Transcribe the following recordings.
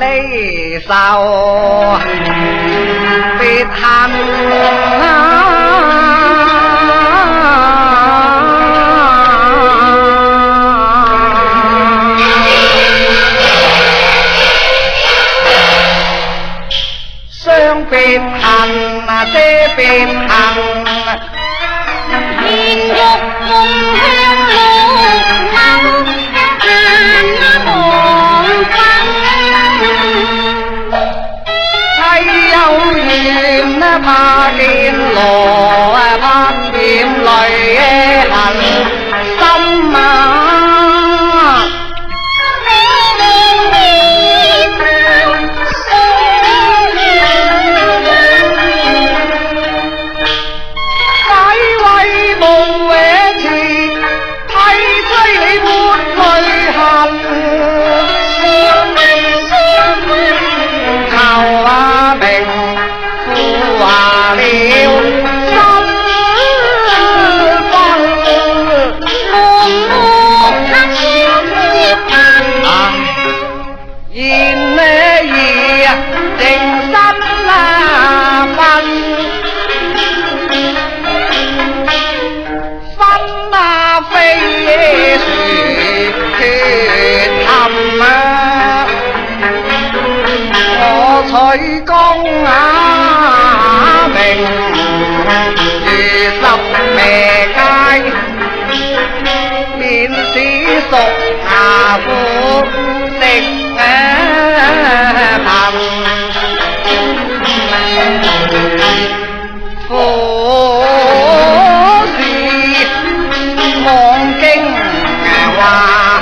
离愁别恨相别恨啊，这别恨。 天欲共香路偶，寒妻有緣怕見羅怕點淚痕心啊！取功啊名如十命街，免使屬下苦食貧。苦是望經話，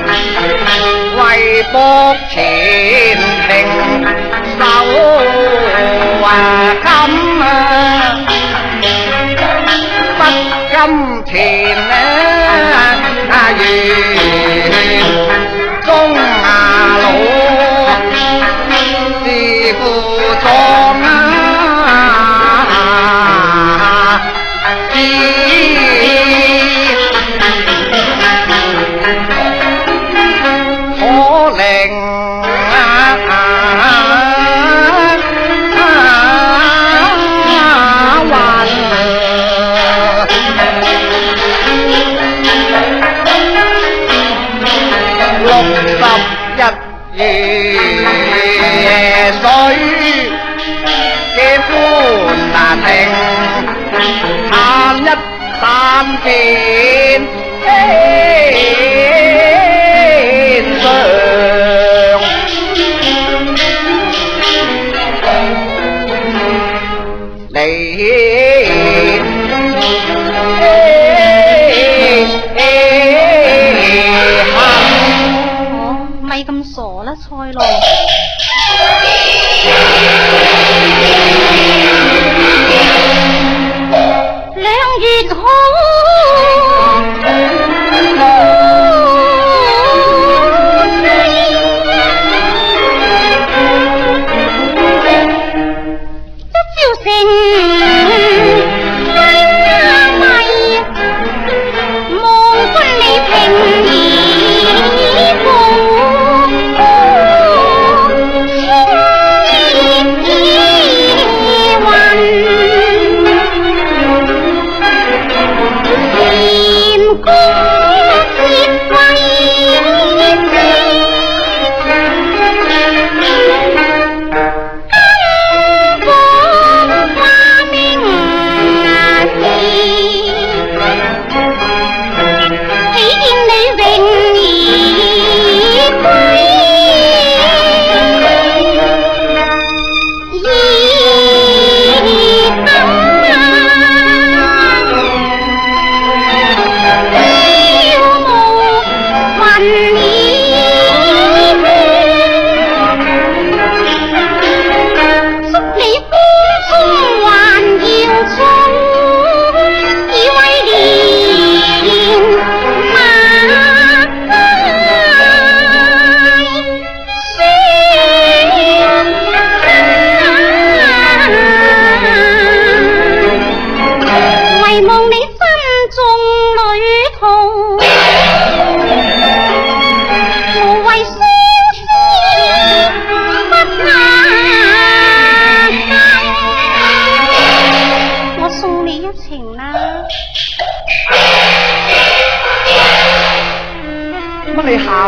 為博前程。手金不金錢如中老是負壯可令夜水嘅歡情，嘆一啖見天上，你咪咁傻啦，賽羅。兩月好，一朝成家米，望君你平兒。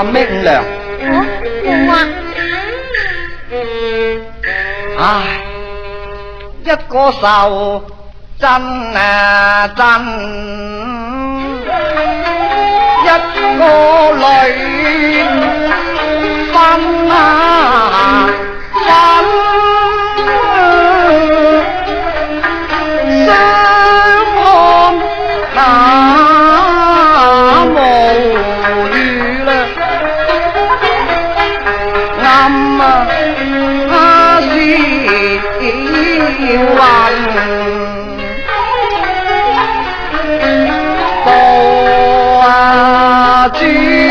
明良。 冇啊。 唉，一個愁真啊真，一個淚分啊分，相看那無語啦，暗啊要雲步啊珠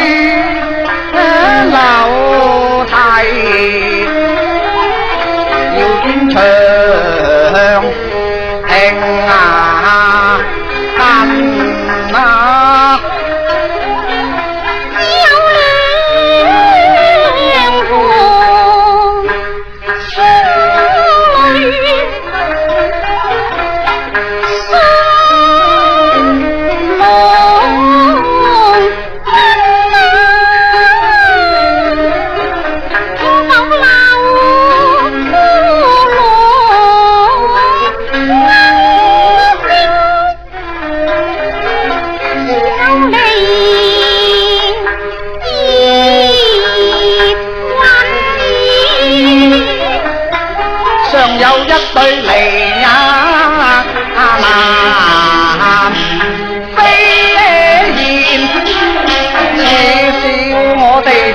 樓梯，要見長亭啊近啊。有一對梨啊南飛燕，似笑我哋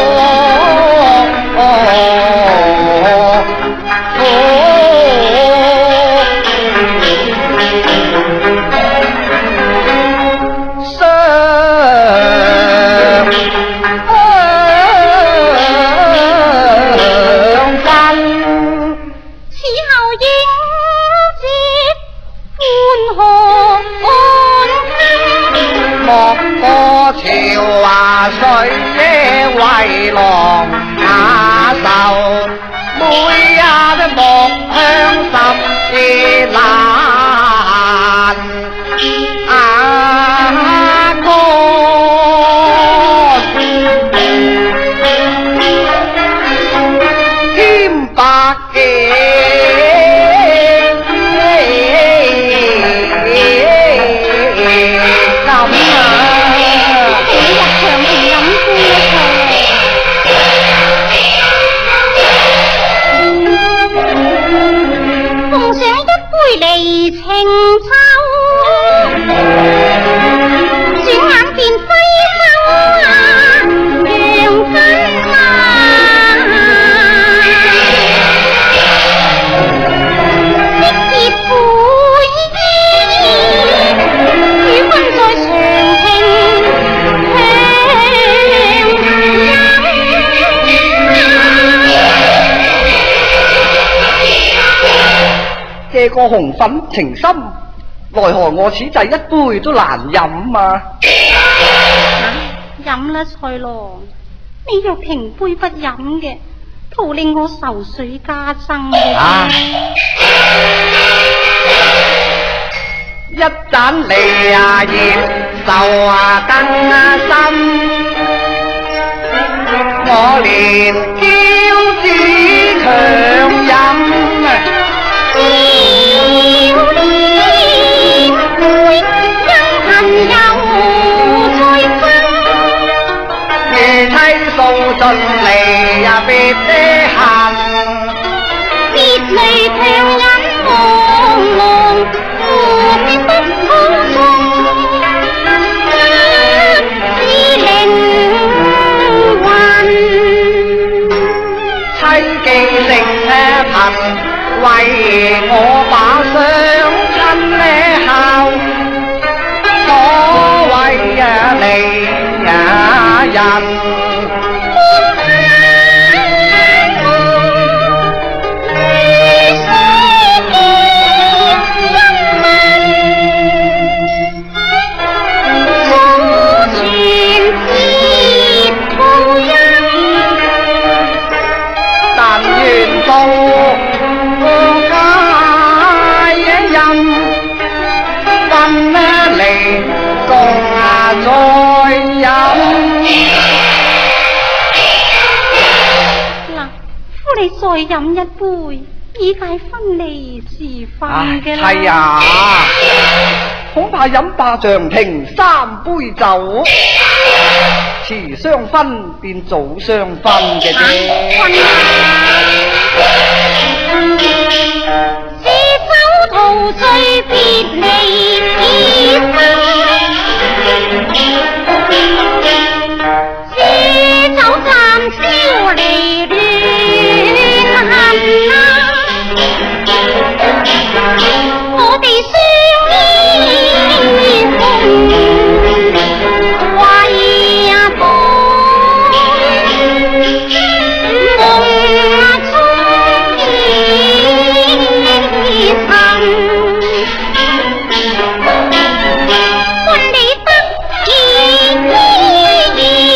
水為郎雅壽，每日木香十字蘭歌，添百幾。離情秋，轉眼便飛走啊，讓根啊，惜別悔意，與君在長亭這個紅粉情深，奈何我此際一杯都難飲啊！ 飲啦，蔡郎，你若停杯不飲嘅，徒令我愁緒加增嘅。 一盞梨啊葉，愁啊更啊深，我連嬌子強飲啊！少年會因恨又再分，如妻訴盡離呀別的恨，別離強忍茫茫，何必不可中，是靈魂。妻記性貧。為我把雙親孝，所謂離人。但願報分離共再飲。 你再飲一杯，以解分離時分嘅啦。 係啊，恐怕飲罷長亭3杯酒，遲相分變早相分嘅啫。 是酒陶醉別離時分，是酒暫消離亂恨啊！我哋相依紅為伴，夢中意尋，換你得意。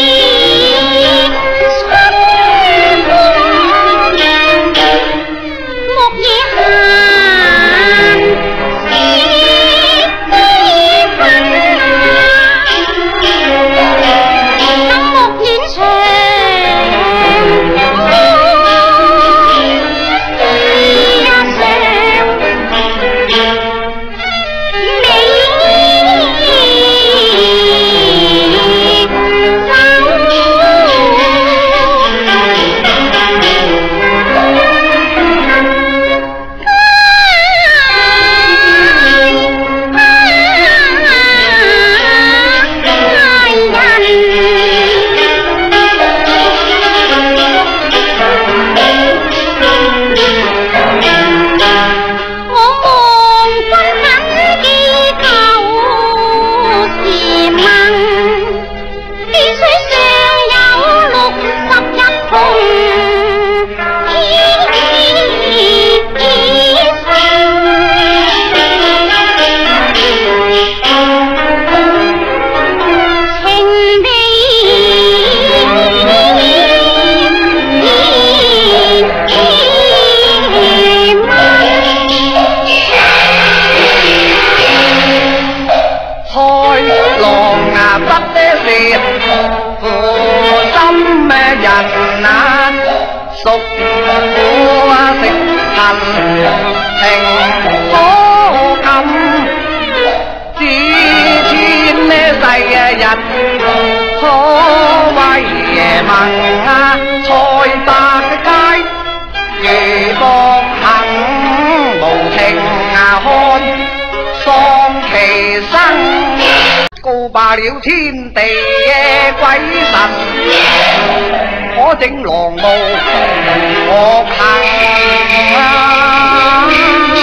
罢了天地鬼神，可整狼毛惡行啊！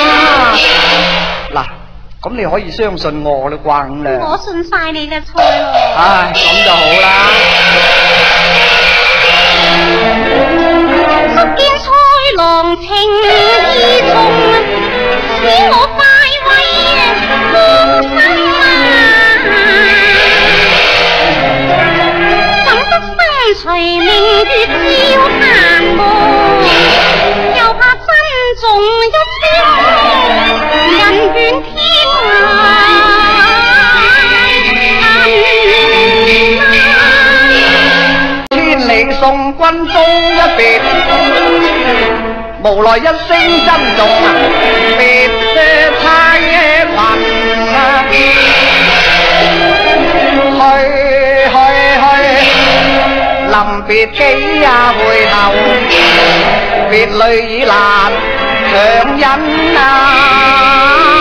嗱，咁你可以相信我啦啩咁啦。 我信晒你嘅菜咯。 唉，咁就好啦。 忽見菜郎情意重，使我快慰放心啊！隨明月照檀木，又怕珍重一聲人怨天千里送君終一別，無奈一聲珍重別太群啊！臨別幾回頭，別淚已難強忍啊！